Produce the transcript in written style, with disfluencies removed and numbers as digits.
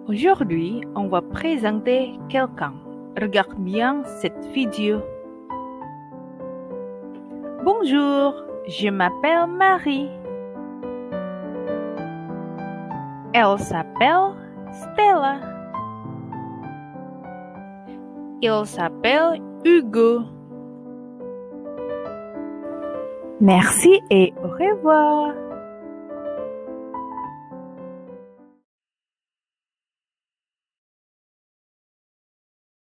Aujourd'hui, on va présenter quelqu'un. Regarde bien cette vidéo. Bonjour, je m'appelle Marie. Elle s'appelle Stella. Il s'appelle Hugo. Merci et au revoir.